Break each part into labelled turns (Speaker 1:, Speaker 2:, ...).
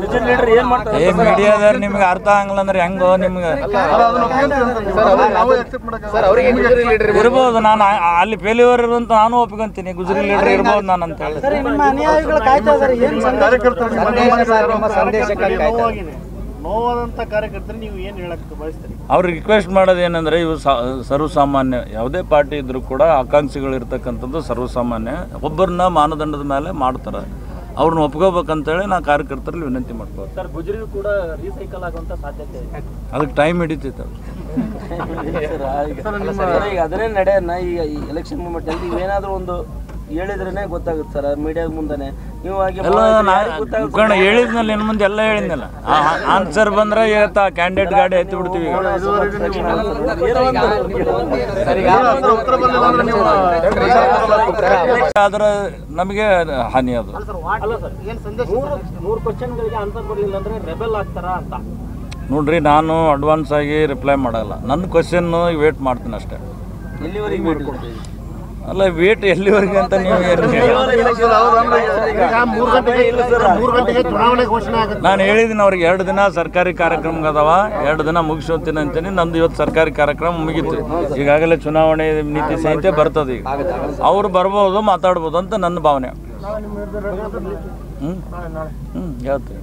Speaker 1: ಏ ಮೀಡಿಯಾದವ್ರು ನಿಮ್ಗೆ ಅರ್ಥ ಆಗಲ್ಲ ಅಂದ್ರೆ ಹೆಂಗೋ ನಿಮ್ಗೆ ಇರ್ಬೋದು. ನಾನು ಅಲ್ಲಿ ಫೇಲ್ಯೂರ್ ಇರುವಂತ ನಾನು ಒಪ್ಕೊಂತೀನಿ. ಗುಜರಿ ಲೀಡರ್ ಇರ್ಬೋದು ನಾನು ಅಂತ ಹೇಳಿ.
Speaker 2: ನೋವಾದಂಥ ಕಾರ್ಯಕರ್ತರು ನೀವು ಏನು ಹೇಳಕ್ಕೆ ಬಯಸ್ತೀರಿ?
Speaker 3: ಅವ್ರಿಗೆ ರಿಕ್ವೆಸ್ಟ್ ಮಾಡೋದು ಏನಂದರೆ, ಇವು ಸರ್ವಸಾಮಾನ್ಯ, ಯಾವುದೇ ಪಾರ್ಟಿ ಇದ್ದರೂ ಕೂಡ ಆಕಾಂಕ್ಷಿಗಳು ಇರ್ತಕ್ಕಂಥದ್ದು ಸರ್ವಸಾಮಾನ್ಯ. ಒಬ್ಬರನ್ನ ಮಾನದಂಡದ ಮೇಲೆ ಮಾಡ್ತಾರೆ, ಅವ್ರನ್ನ ಒಪ್ಕೋಬೇಕಂತೇಳಿ ನಾ ಕಾರ್ಯಕರ್ತರಲ್ಲಿ ವಿನಂತಿ ಮಾಡ್ಬೋದು.
Speaker 2: ಸರ್, ಗುಜರಿ ಕೂಡ ರೀಸೈಕಲ್ ಆಗುವಂಥ ಸಾಧ್ಯತೆ ಇದೆ.
Speaker 3: ಅದಕ್ಕೆ ಟೈಮ್ ಹಿಡಿತೈತೆ.
Speaker 4: ಈಗ ಅದನ್ನೇ ನಡೆಯನ್ನ ಈಗ ಎಲೆಕ್ಷನ್ ಮೂಮೆಂಟ್ ಅಲ್ಲಿ ಏನಾದರೂ ಒಂದು ಹೇಳಿದ್ರೇ ಗೊತ್ತಾಗುತ್ತೆ ಸರ್ ಮೀಡಿಯಾ ಮುಂದೆ. ನೀವು
Speaker 3: ಹೇಳಿದ್ನಲ್ಲ, ಇನ್ನು ಮುಂದೆ ಎಲ್ಲ ಹೇಳಿದ್ನಲ್ಲ. ಆನ್ಸರ್ ಬಂದ್ರೆ ಇವತ್ತು ಕ್ಯಾಂಡಿಡೇಟ್ ಗಾಡಿ ಎತ್ತಿ ಬಿಡ್ತೀವಿ. ಆದ್ರೆ ನಮಗೆ ಹಾನಿ ಅದು.
Speaker 2: 3 ಕ್ವಶನ್ಗಳಿಗೆ ಆನ್ಸರ್ ಬರಲಿಲ್ಲ ಅಂದ್ರೆ ರೆಬೆಲ್ ಆಗ್ತಾರಾ ಅಂತ
Speaker 3: ನೋಡ್ರಿ, ನಾನು ಅಡ್ವಾನ್ಸ್ ಆಗಿ ರಿಪ್ಲೈ ಮಾಡಲ್ಲ. ನನ್ನ ಕ್ವಶನ್ ವೇಟ್ ಮಾಡ್ತೀನಿ ಅಷ್ಟೇ.
Speaker 4: ಎಲ್ಲಿವರೆಗೆ ವೇಟ್ ಮಾಡ್ತೀವಿ?
Speaker 3: ಅಲ್ಲ, ವೇಟ್ ಎಲ್ಲಿವರೆಗೆ ಅಂತ ನೀವು ನಾನು ಹೇಳಿದ್ದೀನಿ ಅವ್ರಿಗೆ 2 ದಿನ ಸರ್ಕಾರಿ ಕಾರ್ಯಕ್ರಮ ಅದಾವ, 2 ದಿನ ಮುಗಿಸೋತೀನಿ ಅಂತೀನಿ. ನಂದು ಇವತ್ತು ಸರ್ಕಾರಿ ಕಾರ್ಯಕ್ರಮ ಮುಗೀತು. ಈಗಾಗಲೇ ಚುನಾವಣೆ ನೀತಿ ಸಂಹಿತೆ ಬರ್ತದೆ. ಈಗ ಅವ್ರು ಬರ್ಬೋದು, ಮಾತಾಡ್ಬೋದು ಅಂತ ನನ್ನ ಭಾವನೆ. ಹೇಳ್ತೀನಿ.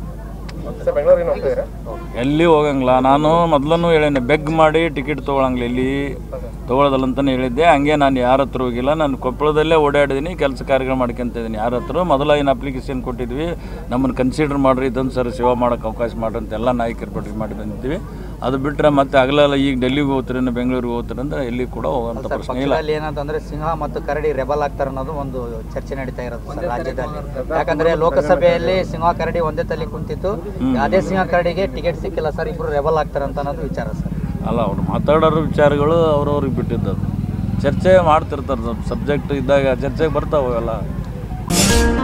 Speaker 3: ಎಲ್ಲಿ ಹೋಗಂಗಿಲ್ಲ. ನಾನು ಮೊದಲೂ ಹೇಳೇನೆ, ಬೆಗ್ ಮಾಡಿ ಟಿಕೆಟ್ ತೊಗೊಳಂಗಿಲ್ಲ, ಎಲ್ಲಿ ತೊಗೊಳೋದಲ್ಲ ಅಂತಲೇ ಹೇಳಿದ್ದೆ. ಹಂಗೆ ನಾನು ಯಾರ ಹತ್ರ ಹೋಗಿಲ್ಲ. ನಾನು ಕೊಪ್ಪಳದಲ್ಲೇ ಓಡಾಡಿದ್ದೀನಿ, ಕೆಲಸ ಕಾರ್ಯಗಳು ಮಾಡ್ಕೊಂತಿದ್ದೀನಿ. ಯಾರ ಹತ್ರ ಮೊದಲ ಏನು ಅಪ್ಲಿಕೇಶನ್ ಕೊಟ್ಟಿದ್ವಿ, ನಮ್ಮನ್ನು ಕನ್ಸಿಡರ್ ಮಾಡಿರಿ, ಇದೊಂದು ಸರ್ ಸೇವಾ ಮಾಡೋಕ್ಕೆ ಅವಕಾಶ ಮಾಡಿರಿ ಅಂತ ಎಲ್ಲ ನಾಯಕರು ಪಟ್ಟಿ ಮಾಡಿ ಬಂದಿದ್ದೀವಿ. ಅದು ಬಿಟ್ಟರೆ ಮತ್ತೆ ಆಗಲ್ಲ ಈಗ ಡೆಲ್ಲಿಗೆ ಹೋಗ್ತೀರಿ, ಬೆಂಗಳೂರಿಗೆ ಹೋಗ್ತೀರಿ ಅಂದ್ರೆ ಎಲ್ಲಿ ಕೂಡ ಹೋಗೋಂಥ ಪ್ರಶ್ನೆ ಇಲ್ಲ.
Speaker 5: ಏನಂತಂದ್ರೆ ಸಿಂಹ ಮತ್ತು ಕರಡಿ ರೆಬಲ್ ಆಗ್ತಾರೆ ಅನ್ನೋದು ಒಂದು ಚರ್ಚೆ ನಡೀತಾ ಇರೋದು ಸರ್ ರಾಜ್ಯದಲ್ಲಿ. ಯಾಕಂದ್ರೆ ಲೋಕಸಭೆಯಲ್ಲಿ ಸಿಂಹ ಕರಡಿ ಒಂದೇ ತಲೆ ಕುಂತಿತ್ತು, ಅದೇ ಸಿಂಹ ಕರಡಿಗೆ ಟಿಕೆಟ್ ಸಿಕ್ಕಿಲ್ಲ ಸರ್, ಇಬ್ರು ರೆಬಲ್ ಆಗ್ತಾರೆ ಅಂತ ಅನ್ನೋದು ವಿಚಾರ ಸರ್.
Speaker 3: ಅಲ್ಲ, ಅವ್ರು ಮಾತಾಡೋರು ವಿಚಾರಗಳು ಅವ್ರವ್ರಿಗೆ ಬಿಟ್ಟಿದ್ದದು. ಚರ್ಚೆ ಮಾಡ್ತಿರ್ತಾರೆ, ಸಬ್ಜೆಕ್ಟ್ ಇದ್ದಾಗ ಚರ್ಚೆಗೆ ಬರ್ತಾವೆಲ್ಲ.